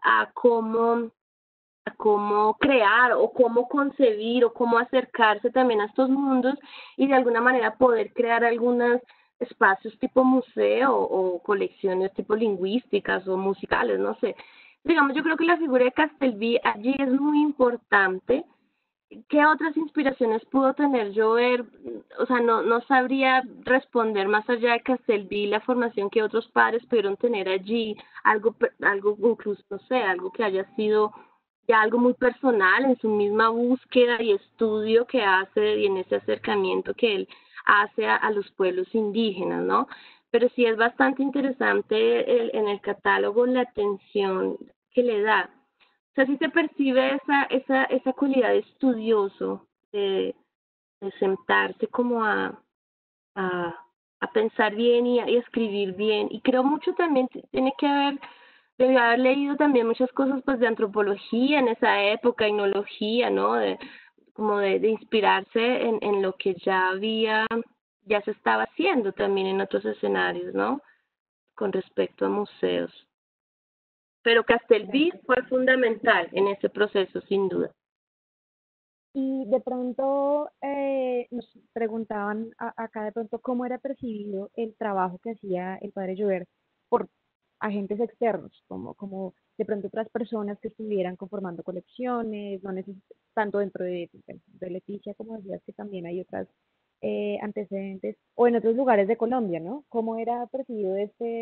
a cómo crear o cómo concebir o cómo acercarse también a estos mundos y de alguna manera poder crear algunos espacios tipo museo o colecciones tipo lingüísticas o musicales, no sé. Digamos, yo creo que la figura de Castelví allí es muy importante. ¿Qué otras inspiraciones pudo tener yo ver? O sea, no sabría responder más allá de Castelví, la formación que otros padres pudieron tener allí, algo incluso, no sé, algo que haya sido ya algo muy personal en su misma búsqueda y estudio que hace y en ese acercamiento que él hace a los pueblos indígenas, ¿no? Pero sí es bastante interesante en el catálogo la atención que le da. O sea, sí se percibe esa cualidad de estudioso, de sentarse como a, a pensar bien y escribir bien. Y creo mucho también tiene que haber, debió haber leído también muchas cosas pues de antropología en esa época, etnología, ¿no? Como de inspirarse en lo que ya había, ya se estaba haciendo también en otros escenarios, ¿no? Con respecto a museos. Pero Castelví Perfecto. fue fundamental en ese proceso, sin duda. Y de pronto nos preguntaban acá de pronto cómo era percibido el trabajo que hacía el padre Llover por agentes externos, como de pronto otras personas que estuvieran conformando colecciones, no tanto dentro de Leticia, como decías, que también hay otras antecedentes, o en otros lugares de Colombia, ¿no? ¿Cómo era percibido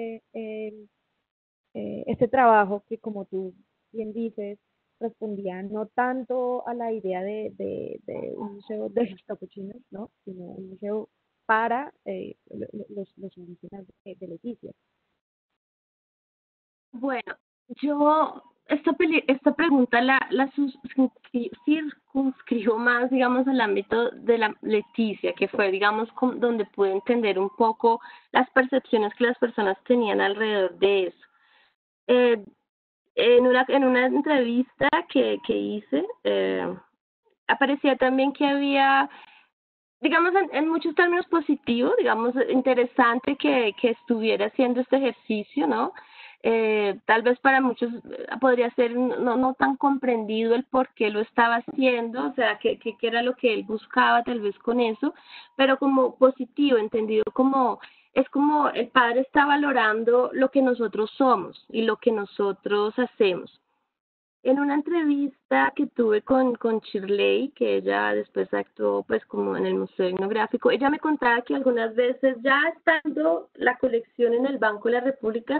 este trabajo que, como tú bien dices, respondía no tanto a la idea de un museo de los capuchinos, ¿no? Sino un museo para los indígenas de Leticia? Bueno, yo esta pregunta la circunscribo más, digamos, al ámbito de la Leticia, que fue, digamos, donde pude entender un poco las percepciones que las personas tenían alrededor de eso. Eh, en una entrevista que hice, aparecía también que había, digamos, en muchos términos positivos, digamos, interesante que estuviera haciendo este ejercicio, ¿no? Tal vez para muchos podría ser no tan comprendido el por qué lo estaba haciendo, o sea, qué era lo que él buscaba tal vez con eso, pero como positivo, entendido como, es como el padre está valorando lo que nosotros somos y lo que nosotros hacemos. En una entrevista que tuve con Shirley, que ella después actuó pues como en el Museo Etnográfico, ella me contaba que algunas veces ya estando la colección en el Banco de la República,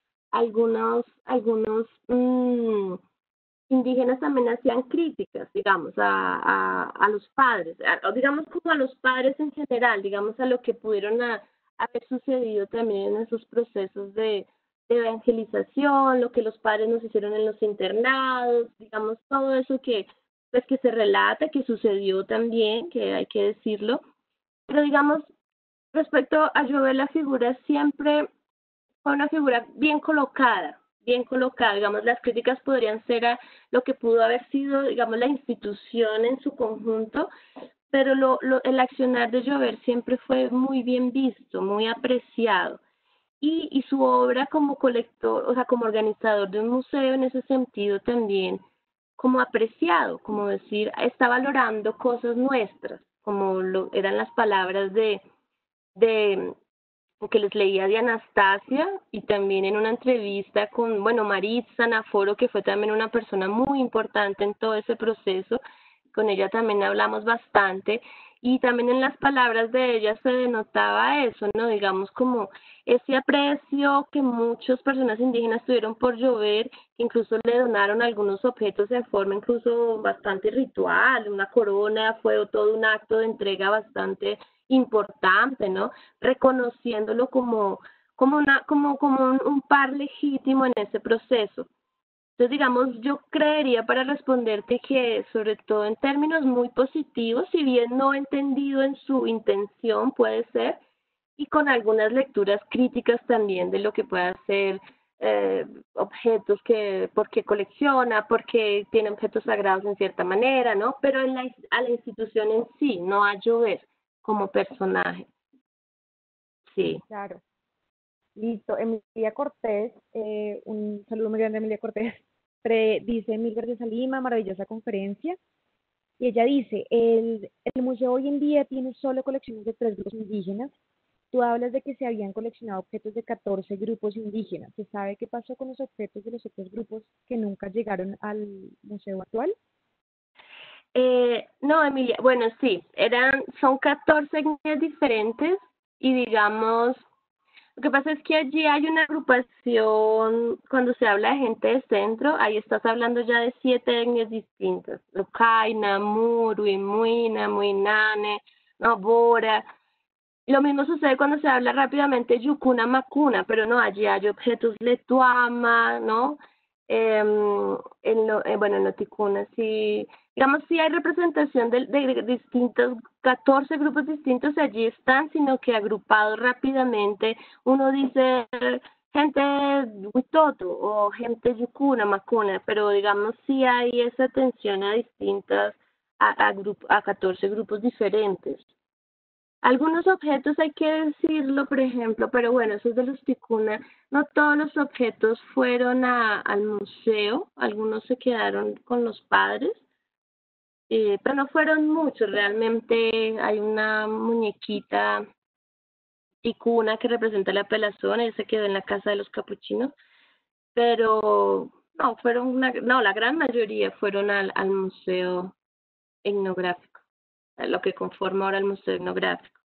algunos indígenas también hacían críticas, digamos, a los padres, o digamos como a los padres en general, digamos a lo que pudieron haber sucedido también en esos procesos de evangelización, lo que los padres nos hicieron en los internados, digamos, todo eso que, pues, que se relata, que sucedió también, que hay que decirlo. Pero digamos, respecto a Jovel, la figura siempre fue una figura bien colocada, digamos, las críticas podrían ser a lo que pudo haber sido, digamos, la institución en su conjunto, pero el accionar de Jover siempre fue muy bien visto, muy apreciado. Y su obra como colector, o sea, como organizador de un museo en ese sentido también como apreciado, como decir, está valorando cosas nuestras, como eran las palabras de que les leía de Anastasia y también en una entrevista con, bueno, Maritza Naforo, que fue también una persona muy importante en todo ese proceso, con ella también hablamos bastante y también en las palabras de ella se denotaba eso, ¿no? Digamos como ese aprecio que muchas personas indígenas tuvieron por Llover, que incluso le donaron algunos objetos de forma incluso bastante ritual, una corona, fue todo un acto de entrega bastante importante, ¿no? Reconociéndolo como un par legítimo en ese proceso. Entonces, digamos, yo creería para responderte que, sobre todo en términos muy positivos, si bien no entendido en su intención, puede ser, y con algunas lecturas críticas también de lo que pueda ser objetos que, porque colecciona, porque tiene objetos sagrados en cierta manera, ¿no? Pero a la institución en sí, no a Llover como personaje. Sí. Claro. Listo. Emilia Cortés, un saludo muy grande a Emilia Cortés, dice mil gracias a Lima, maravillosa conferencia. Y ella dice, el museo hoy en día tiene solo colecciones de 3 grupos indígenas. Tú hablas de que se habían coleccionado objetos de 14 grupos indígenas. ¿Se sabe qué pasó con los objetos de los otros grupos que nunca llegaron al museo actual? No, Emilia, bueno, sí, son 14 etnias diferentes y digamos, lo que pasa es que allí hay una agrupación, cuando se habla de gente de centro, ahí estás hablando ya de 7 etnias distintas, Lucaina, Murui, Muina, Muinane, no, Bora. Lo mismo sucede cuando se habla rápidamente Yukuna Makuna, pero no, allí hay objetos Letuama, ¿no? Bueno, en Noticuna sí, digamos, sí hay representación de distintos, 14 grupos distintos allí están, sino que agrupados rápidamente, uno dice gente Huitoto o gente Yukuna Makuna, pero digamos sí hay esa atención a distintas, a 14 grupos diferentes. Algunos objetos hay que decirlo, por ejemplo, pero bueno, esos de los ticuna, no todos los objetos fueron al museo, algunos se quedaron con los padres, pero no fueron muchos, realmente hay una muñequita ticuna que representa la pelazón, él se quedó en la casa de los capuchinos, pero no, no, la gran mayoría fueron al museo etnográfico, a lo que conforma ahora el museo etnográfico.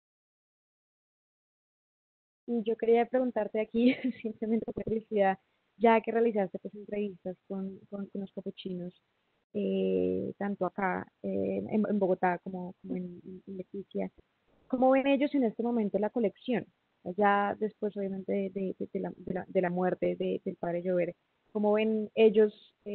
Y yo quería preguntarte aquí, simplemente por curiosidad, ya que realizaste pues entrevistas con los capuchinos, tanto acá en Bogotá como en Leticia, ¿cómo ven ellos en este momento la colección? Ya después, obviamente, de la muerte del padre Llover, ¿cómo ven ellos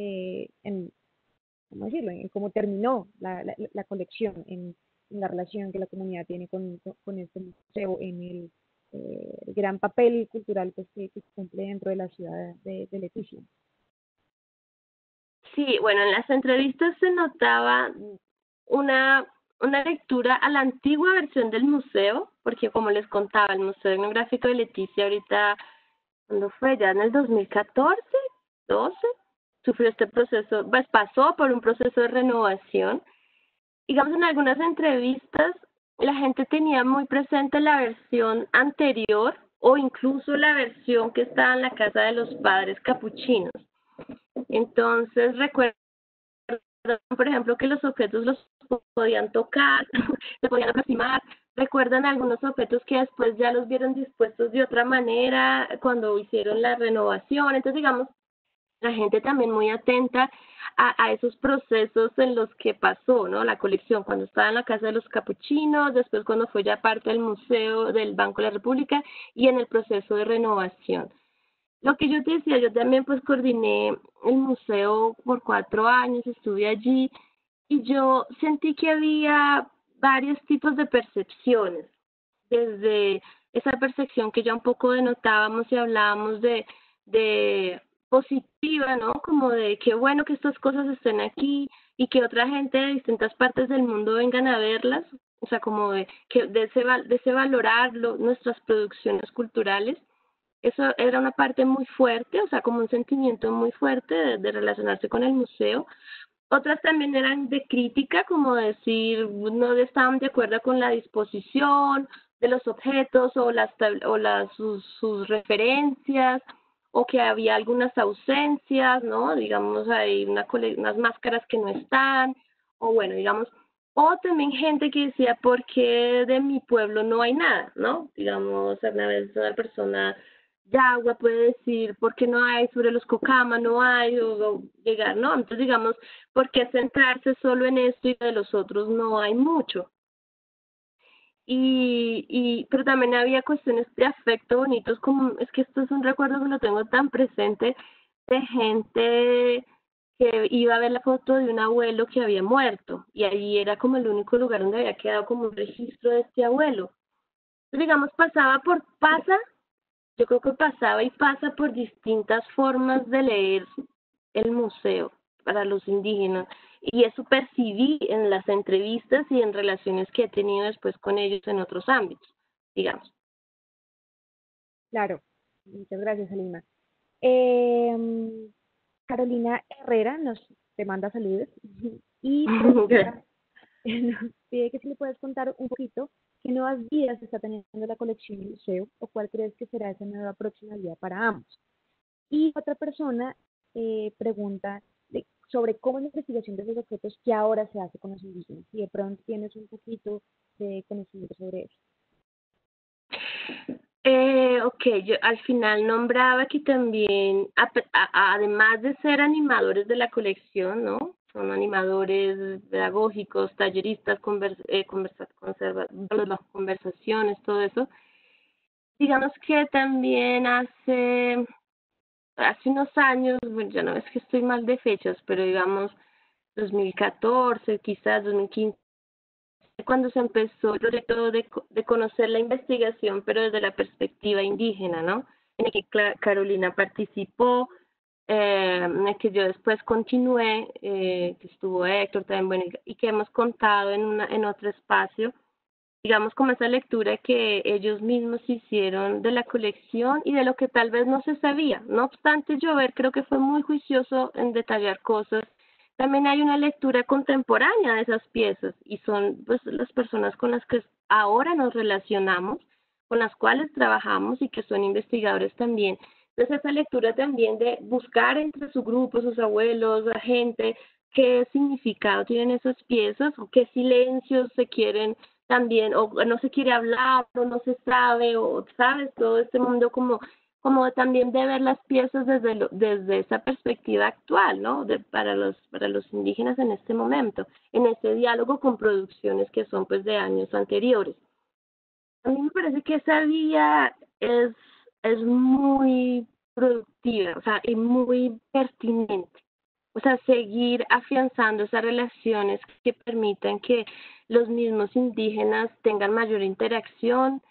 ¿cómo decirlo? En cómo terminó la colección, en la relación que la comunidad tiene con este museo, en el gran papel cultural pues, que cumple dentro de la ciudad de Leticia? Sí, bueno, en las entrevistas se notaba una, una lectura a la antigua versión del museo, porque como les contaba, el Museo Etnográfico de Leticia ahorita, cuando fue? Ya en el 2014, 12, sufrió este proceso, pues pasó por un proceso de renovación. Digamos, en algunas entrevistas la gente tenía muy presente la versión anterior o incluso la versión que estaba en la casa de los padres capuchinos. Entonces, recuerdo, por ejemplo, que los objetos los podían tocar, se podían aproximar. Recuerdan algunos objetos que después ya los vieron dispuestos de otra manera cuando hicieron la renovación. Entonces, digamos, la gente también muy atenta a esos procesos en los que pasó, ¿no? La colección, cuando estaba en la Casa de los Capuchinos, después cuando fue ya parte del Museo del Banco de la República y en el proceso de renovación. Lo que yo te decía, yo también pues coordiné el museo por 4 años, estuve allí y yo sentí que había varios tipos de percepciones, desde esa percepción que ya un poco denotábamos y hablábamos de positiva, ¿no? Como de qué bueno que estas cosas estén aquí y que otra gente de distintas partes del mundo vengan a verlas, o sea, como de ese valorar nuestras producciones culturales. Eso era una parte muy fuerte, o sea, como un sentimiento muy fuerte de relacionarse con el museo. Otras también eran de crítica, como decir, no estaban de acuerdo con la disposición de los objetos sus referencias, o que había algunas ausencias, ¿no? Digamos, hay unas máscaras que no están, o bueno, digamos, o también gente que decía, ¿por qué de mi pueblo no hay nada, ¿no? Digamos, una vez una persona Yagua puede decir, ¿por qué no hay sobre los Cocama? No hay, o llegar, ¿no? Entonces, digamos, ¿por qué centrarse solo en esto y de los otros no hay mucho? Pero también había cuestiones de afecto bonitos, como, es que esto es un recuerdo que lo tengo tan presente, de gente que iba a ver la foto de un abuelo que había muerto, y allí era como el único lugar donde había quedado como un registro de este abuelo. Entonces, digamos, yo creo que pasaba y pasa por distintas formas de leer el museo para los indígenas. Y eso percibí en las entrevistas y en relaciones que he tenido después con ellos en otros ámbitos, digamos. Claro, muchas gracias, Alima. Eh, Carolina Herrera te manda saludos y pregunta, nos pide que si le puedes contar un poquito qué nuevas vidas está teniendo la colección del museo o cuál crees que será esa nueva próxima vida para ambos. Y otra persona pregunta sobre cómo es la investigación de esos objetos que ahora se hace con los indígenas. Si de pronto tienes un poquito de conocimiento sobre eso. Ok, yo al final nombraba que también, además de ser animadores de la colección, ¿no? Son animadores pedagógicos, talleristas, conversaciones, todo eso. Digamos que también hace unos años, bueno, ya no es que estoy mal de fechas, pero digamos 2014, quizás 2015, cuando se empezó el proyecto de conocer la investigación, pero desde la perspectiva indígena, ¿no? En el que Carolina participó, en el que yo después continué, que estuvo Héctor también, bueno, y que hemos contado en otro espacio, digamos, como esa lectura que ellos mismos hicieron de la colección y de lo que tal vez no se sabía. No obstante, Llover creo que fue muy juicioso en detallar cosas. También hay una lectura contemporánea de esas piezas y son pues las personas con las que ahora nos relacionamos, con las cuales trabajamos y que son investigadores también. Entonces esa lectura también de buscar entre su grupo, sus abuelos, la gente, qué significado tienen esas piezas o qué silencios se quieren también, o no se quiere hablar, o no se sabe, o sabes, todo este mundo como también de ver las piezas desde esa perspectiva actual, ¿no? Para los indígenas en este momento, en ese diálogo con producciones que son pues de años anteriores. A mí me parece que esa vía es muy productiva, o sea, y muy pertinente. O sea, seguir afianzando esas relaciones que permitan que los mismos indígenas tengan mayor interacción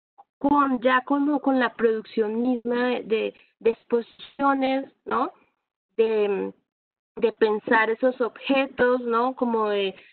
ya como con la producción misma de exposiciones, ¿no? De, de pensar esos objetos, ¿no? Como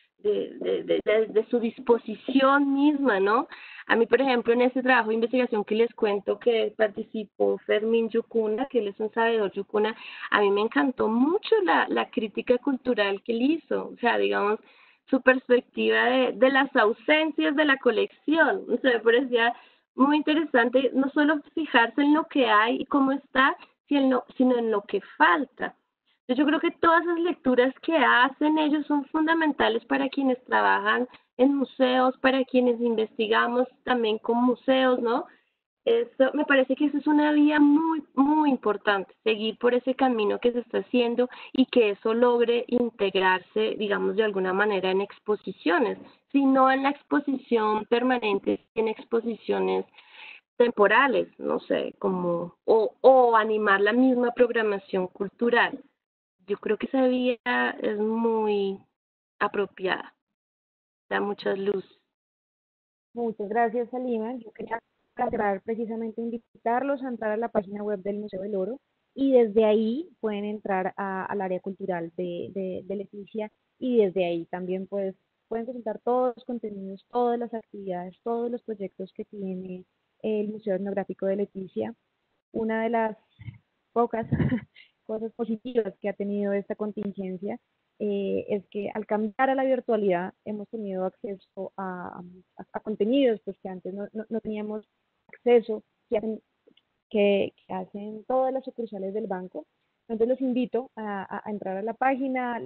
de su disposición misma, ¿no? A mí, por ejemplo, en este trabajo de investigación que les cuento que participó Fermín Yucuna, que él es un sabedor Yucuna, a mí me encantó mucho la crítica cultural que él hizo, o sea, digamos, su perspectiva de las ausencias de la colección, o sea, me parecía muy interesante no solo fijarse en lo que hay y cómo está, sino en lo que falta. Yo creo que todas las lecturas que hacen ellos son fundamentales para quienes trabajan en museos, para quienes investigamos también con museos, ¿no? Eso, me parece que eso es una vía muy, muy importante, seguir por ese camino que se está haciendo y que eso logre integrarse, digamos, de alguna manera en exposiciones, si no en la exposición permanente, en exposiciones temporales, no sé, como, o animar la misma programación cultural. Yo creo que esa vía es muy apropiada, da muchas luz. Muchas gracias, Salima. Yo quería cerrar precisamente invitarlos a entrar a la página web del Museo del Oro y desde ahí pueden entrar al área cultural de Leticia y desde ahí también pues pueden consultar todos los contenidos, todas las actividades, todos los proyectos que tiene el Museo Etnográfico de Leticia. Una de las pocas cosas positivas que ha tenido esta contingencia es que al cambiar a la virtualidad hemos tenido acceso a contenidos pues, que antes no teníamos acceso, que hacen todas las sucursales del banco. Entonces los invito a entrar a la página,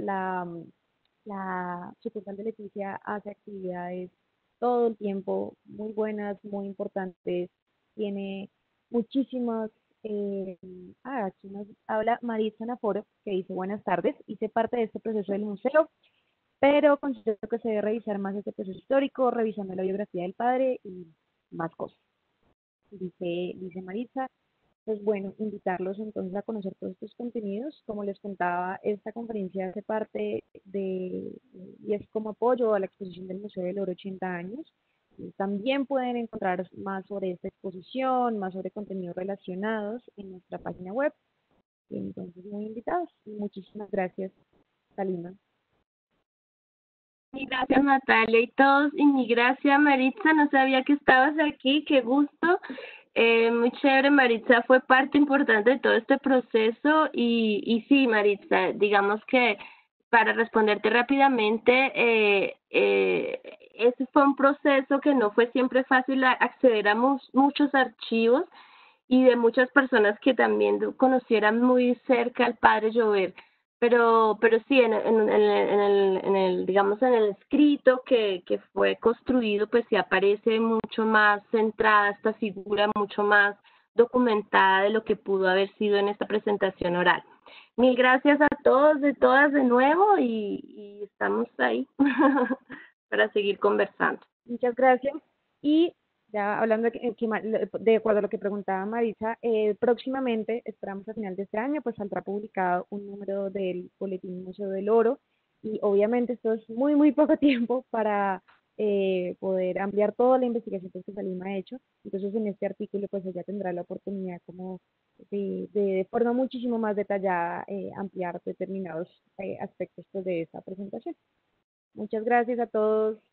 la sucursal de Leticia hace actividades todo el tiempo, muy buenas, muy importantes, tiene muchísimas. Eh, aquí nos habla Maritza Naforo, que dice buenas tardes, hice parte de este proceso del museo, pero considero que se debe revisar más este proceso histórico, revisando la biografía del padre y más cosas. Dice Maritza, pues bueno, invitarlos entonces a conocer todos estos contenidos. Como les contaba, esta conferencia hace parte y es como apoyo a la exposición del Museo del Oro 80 años. Y también pueden encontrar más sobre esta exposición, más sobre contenidos relacionados en nuestra página web. Y entonces, muy invitados. Y muchísimas gracias, Salima. Y gracias Natalia y todos, y mi gracias Maritza, no sabía que estabas aquí, qué gusto. Muy chévere, Maritza fue parte importante de todo este proceso y sí, Maritza, digamos que para responderte rápidamente, ese fue un proceso que no fue siempre fácil acceder a muchos archivos y de muchas personas que también conocieran muy cerca al padre Llover. Pero sí, digamos, en el escrito que fue construido, pues sí aparece mucho más centrada esta figura, mucho más documentada de lo que pudo haber sido en esta presentación oral. Mil gracias a todos, de todas de nuevo y estamos ahí para seguir conversando. Muchas gracias. Y ya hablando de acuerdo a lo que preguntaba Marisa, próximamente, esperamos a final de este año, pues saldrá publicado un número del Boletín Museo del Oro y obviamente esto es muy, muy poco tiempo para poder ampliar toda la investigación que Salima ha hecho. Entonces en este artículo pues ella tendrá la oportunidad como de forma muchísimo más detallada ampliar determinados aspectos pues, de esta presentación. Muchas gracias a todos.